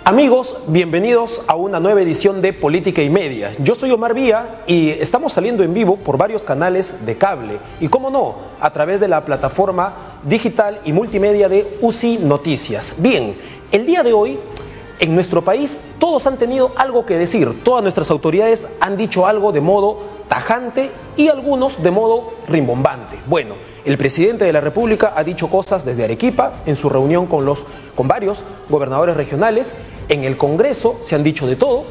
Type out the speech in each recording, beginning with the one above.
Amigos, bienvenidos a una nueva edición de Política y Media. Yo soy Omar Vía y estamos saliendo en vivo por varios canales de cable y, cómo no, a través de la plataforma digital y multimedia de UCI Noticias. Bien, el día de hoy en nuestro país todos han tenido algo que decir, todas nuestras autoridades han dicho algo de modo tajante y algunos de modo rimbombante. Bueno, el presidente de la República ha dicho cosas desde Arequipa en su reunión con varios gobernadores regionales. En el Congreso se han dicho de todo.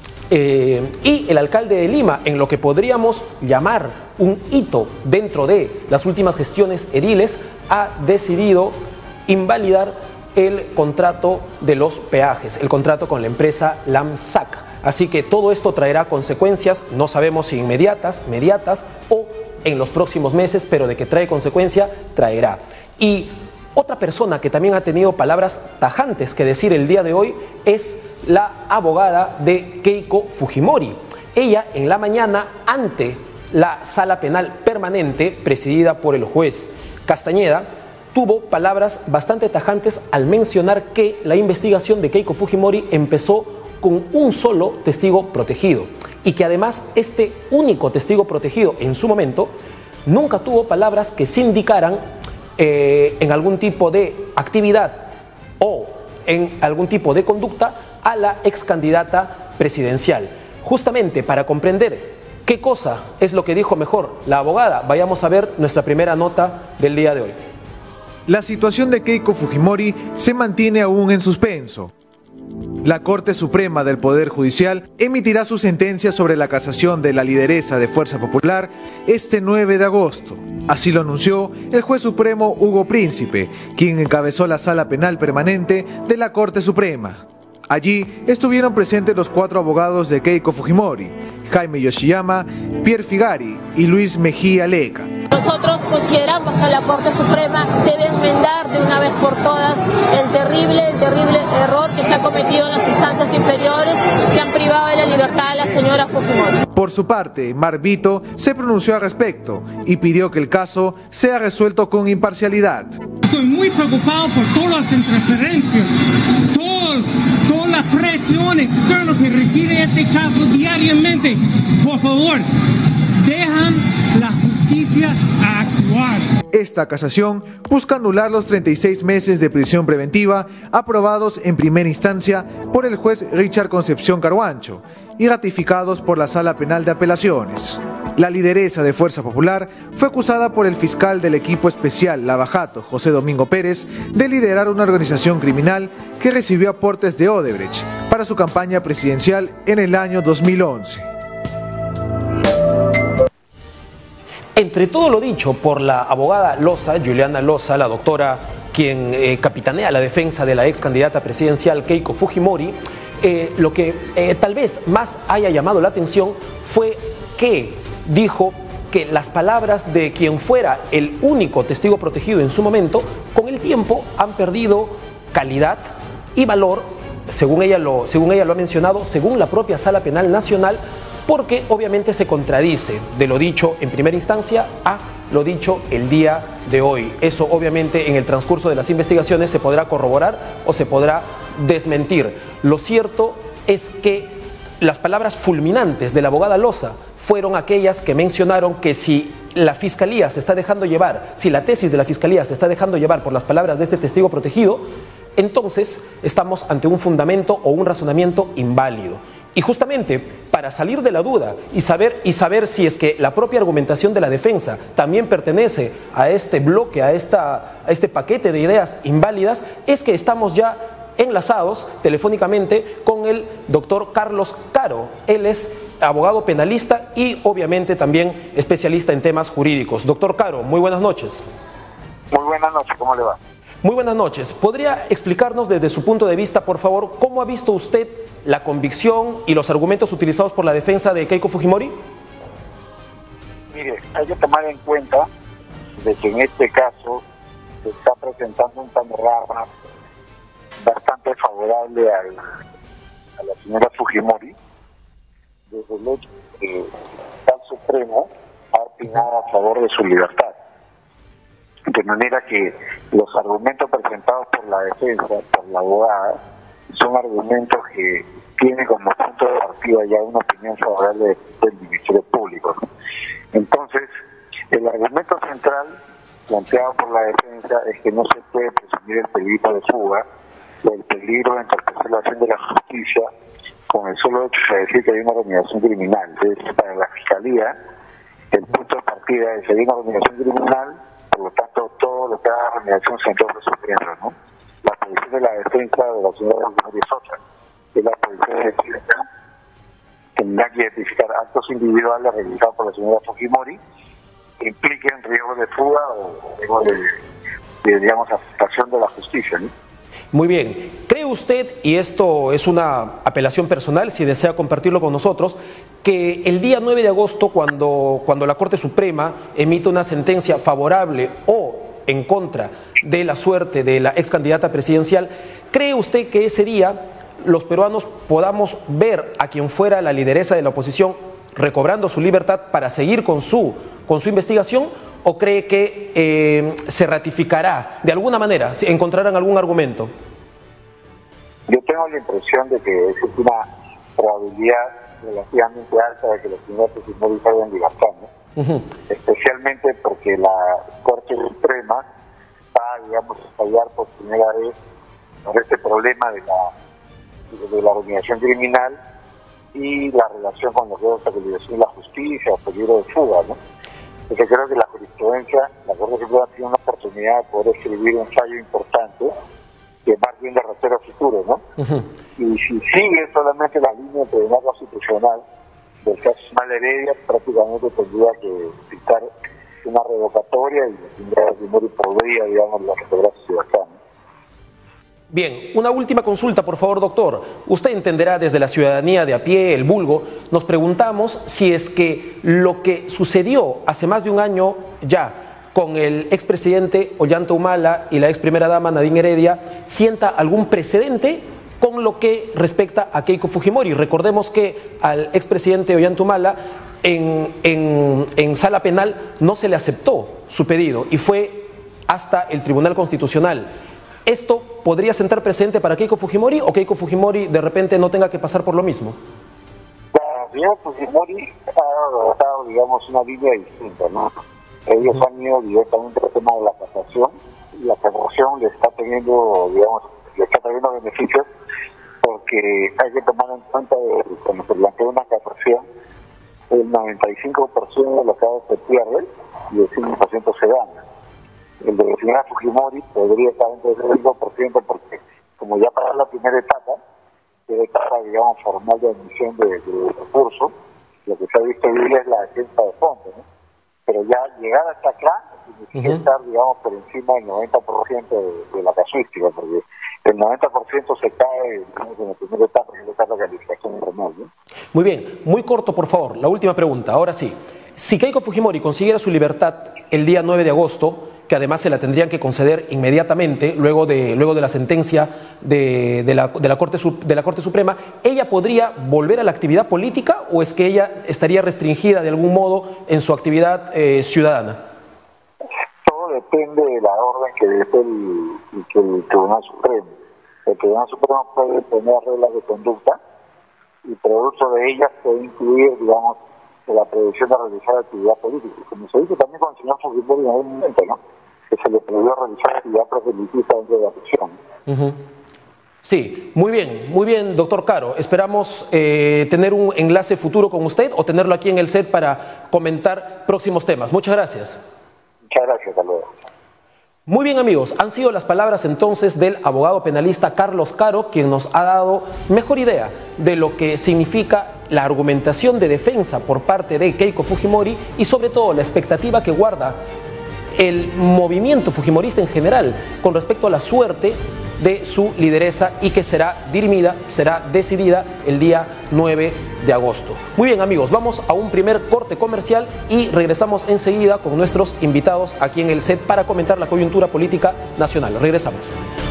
Y el alcalde de Lima, en lo que podríamos llamar un hito dentro de las últimas gestiones ediles, ha decidido invalidar el contrato de los peajes, el contrato con la empresa LAMSAC. Así que todo esto traerá consecuencias, no sabemos si inmediatas, mediatas o en los próximos meses, pero de que trae consecuencia, traerá. Y otra persona que también ha tenido palabras tajantes que decir el día de hoy es la abogada de Keiko Fujimori. Ella en la mañana, ante la sala penal permanente presidida por el juez Castañeda, tuvo palabras bastante tajantes al mencionar que la investigación de Keiko Fujimori empezó con un solo testigo protegido y que además este único testigo protegido en su momento nunca tuvo palabras que se indicaran en algún tipo de actividad o en algún tipo de conducta a la ex candidata presidencial. Justamente para comprender qué cosa es lo que dijo mejor la abogada, vayamos a ver nuestra primera nota del día de hoy. La situación de Keiko Fujimori se mantiene aún en suspenso. La Corte Suprema del Poder Judicial emitirá su sentencia sobre la casación de la lideresa de Fuerza Popular este 9 de agosto. Así lo anunció el juez supremo Hugo Príncipe, quien encabezó la Sala Penal Permanente de la Corte Suprema. Allí estuvieron presentes los 4 abogados de Keiko Fujimori: Jaime Yoshiyama, Pierre Figari y Luis Mejía Leca. Nosotros consideramos que la Corte Suprema debe enmendar de una vez por todas el terrible error que se ha cometido en las instancias inferiores que han privado de la libertad a la señora Fujimori. Por su parte, Mar Vito se pronunció al respecto y pidió que el caso sea resuelto con imparcialidad. Estoy muy preocupado por todas las interferencias, todas las presiones externas que recibe este caso diariamente. Por favor, dejan la justicia a actuar. Esta casación busca anular los 36 meses de prisión preventiva aprobados en primera instancia por el juez Richard Concepción Carhuancho y ratificados por la Sala Penal de Apelaciones. La lideresa de Fuerza Popular fue acusada por el fiscal del equipo especial Lavajato, José Domingo Pérez, de liderar una organización criminal que recibió aportes de Odebrecht para su campaña presidencial en el año 2011. Entre todo lo dicho por la abogada Loza, Juliana Loza, la doctora quien capitanea la defensa de la ex candidata presidencial Keiko Fujimori, lo que tal vez más haya llamado la atención fue que dijo que las palabras de quien fuera el único testigo protegido en su momento, con el tiempo han perdido calidad y valor, según ella lo ha mencionado, según la propia Sala Penal Nacional, porque obviamente se contradice de lo dicho en primera instancia a lo dicho el día de hoy. Eso obviamente en el transcurso de las investigaciones se podrá corroborar o se podrá desmentir. Lo cierto es que las palabras fulminantes de la abogada Loza fueron aquellas que mencionaron que si la Fiscalía se está dejando llevar, si la tesis de la Fiscalía se está dejando llevar por las palabras de este testigo protegido, entonces estamos ante un fundamento o un razonamiento inválido. Y justamente para salir de la duda y saber si es que la propia argumentación de la defensa también pertenece a este bloque, a este paquete de ideas inválidas, es que estamos ya enlazados telefónicamente con el doctor Carlos Caro. Él es abogado penalista y obviamente también especialista en temas jurídicos. Doctor Caro, muy buenas noches. Muy buenas noches, ¿cómo le va? Muy buenas noches. ¿Podría explicarnos desde su punto de vista, por favor, cómo ha visto usted la convicción y los argumentos utilizados por la defensa de Keiko Fujimori? Mire, hay que tomar en cuenta de que en este caso se está presentando un panorama bastante favorable a la señora Fujimori, desde el hecho de que el Tribunal Supremo ha opinado a favor de su libertad. De manera que los argumentos presentados por la defensa, por la abogada, son son argumentos que tienen como punto de partida ya una opinión favorable del Ministerio Público, ¿no? Entonces, el argumento central planteado por la defensa es que no se puede presumir el peligro de fuga o el peligro de entorpecer la acción de la justicia con el solo hecho de decir que hay una organización criminal. Entonces, para la Fiscalía, el punto de partida es que hay una organización criminal, por lo tanto, todo lo que haga la organización se entorpece sufriendo, ¿no? La posición de la defensa de la señora Fujimori es otra, que la posición de la defensa tendrá que identificar actos individuales realizados por la señora Fujimori que impliquen riesgo de fuga o riesgo de digamos, afectación de la justicia, ¿no? Muy bien. ¿Cree usted, y esto es una apelación personal, si desea compartirlo con nosotros, que el día 9 de agosto, cuando la Corte Suprema emite una sentencia favorable o en contra de la suerte de la ex candidata presidencial, cree usted que ese día los peruanos podamos ver a quien fuera la lideresa de la oposición recobrando su libertad para seguir con su investigación, o cree que se ratificará de alguna manera, si encontrarán algún argumento? Yo tengo la impresión de que es una probabilidad relativamente alta de que los señores Fujimori salgan en libertad, ¿no? Especialmente porque la Corte Suprema va, digamos, a fallar por primera vez por este problema de la organización criminal y la relación con los dedos de la liberación de la justicia, o peligro de fuga, ¿no? Entonces creo que la jurisprudencia, la Corte Suprema tiene una oportunidad de poder escribir un fallo importante que marque un derrotero futuro, ¿no? Y si sigue solamente la línea del Tribunal Constitucional del caso Ismael Heredia, prácticamente tendría que dictar una revocatoria y la señora Fujimori podría, digamos, recuperar su libertad, ¿no? Bien, una última consulta, por favor, doctor. Usted entenderá, desde la ciudadanía de a pie, el vulgo, nos preguntamos si es que lo que sucedió hace más de un año ya con el expresidente Ollanta Humala y la ex primera dama Nadine Heredia sienta algún precedente con lo que respecta a Keiko Fujimori. Recordemos que al expresidente Ollanta Humala en sala penal no se le aceptó su pedido y fue hasta el Tribunal Constitucional. ¿Esto podría sentar precedente para Keiko Fujimori, o Keiko Fujimori de repente no tenga que pasar por lo mismo? La señora Fujimori ha adoptado, digamos, una línea distinta, ¿no? Ellos han ido directamente al tema de la casación, y la casación le está teniendo, digamos, le está trayendo beneficios, porque hay que tomar en cuenta que cuando se plantea una casación, el 95% de los casos se pierde y el 5% se gana. El de la señora Fujimori podría estar entre el 5% porque, como ya para la primera etapa, que es la etapa, digamos, formal de admisión de recursos, lo que se ha visto bien es la defensa de fondos, ¿no? Pero ya llegar hasta acá significa estar, digamos, por encima del 90% de la casuística, porque el 90% se cae, digamos, en la primera etapa, que es la etapa de calificación normal, ¿no? Muy bien, muy corto, por favor, la última pregunta, ahora sí. Si Keiko Fujimori consiguiera su libertad el día 9 de agosto, que además se la tendrían que conceder inmediatamente luego de la sentencia de la Corte Suprema, ¿ella podría volver a la actividad política, o es que ella estaría restringida de algún modo en su actividad ciudadana? Todo depende de la orden que dé el Tribunal Supremo. El Tribunal Supremo puede poner reglas de conducta y producto de ellas puede incluir, digamos, la prohibición de realizar actividad política. Como se dice también con el señor Fujimori en algún momento, ¿no? Que se le prohibió realizar actividad proselitista dentro de la prisión. Sí, muy bien, doctor Caro. Esperamos tener un enlace futuro con usted o tenerlo aquí en el set para comentar próximos temas. Muchas gracias. Muchas gracias, hasta luego. Muy bien, amigos, han sido las palabras entonces del abogado penalista Carlos Caro, quien nos ha dado mejor idea de lo que significa la argumentación de defensa por parte de Keiko Fujimori y sobre todo la expectativa que guarda el movimiento fujimorista en general con respecto a la suerte de su lideresa y que será dirimida, será decidida el día 9 de agosto. Muy bien, amigos, vamos a un primer corte comercial y regresamos enseguida con nuestros invitados aquí en el set para comentar la coyuntura política nacional. Regresamos.